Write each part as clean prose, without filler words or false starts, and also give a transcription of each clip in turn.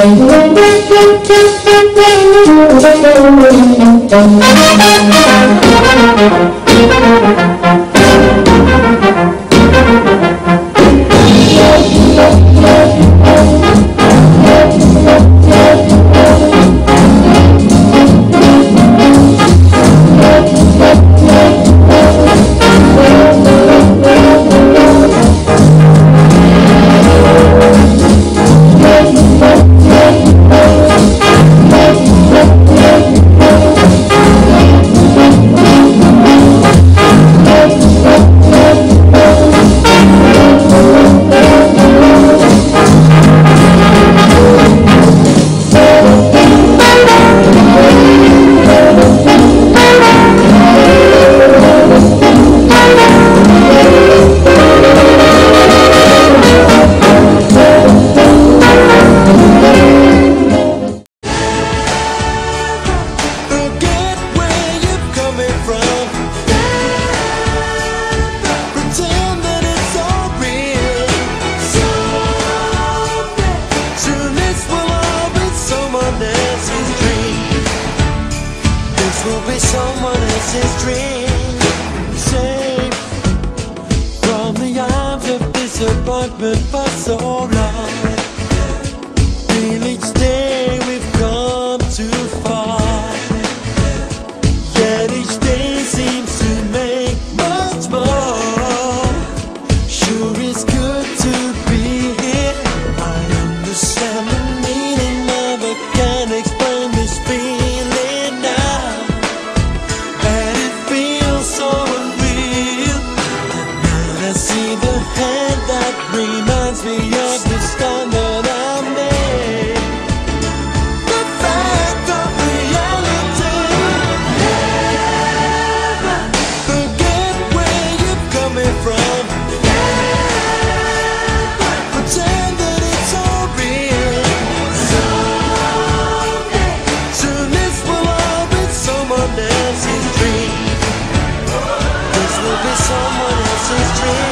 Will be someone else's dream. Safe from the arms of disappointment for so long. Feel each day we've come too far, yet each day seems to make much more. Sure it's good to be here. I understand the meaning of it, can't explain this feeling now. See the hand that reminds me of the stand that I made. The fact of reality. Never forget where you're coming from. Never pretend that it's all real. Someday, soon this will all be someone else's dream. This will be someone else's dream.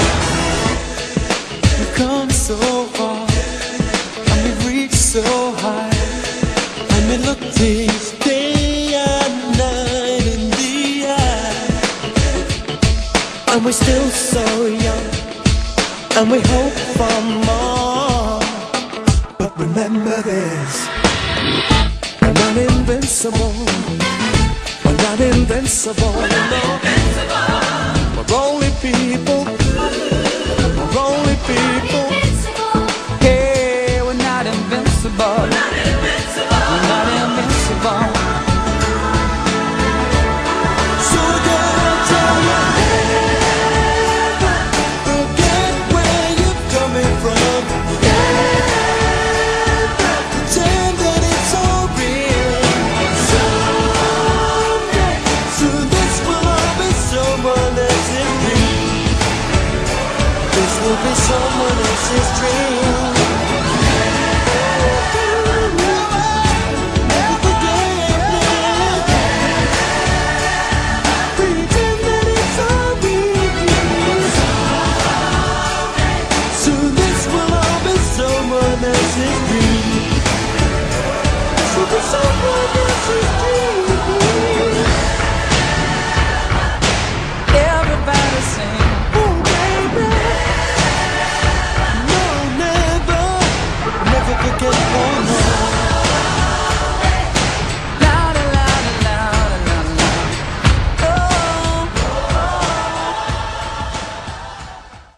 Come so far, and we reach so high, and we look this day and night in the eye, and we're still so young, and we hope for more. But remember this, we're not invincible, we're not invincible, no.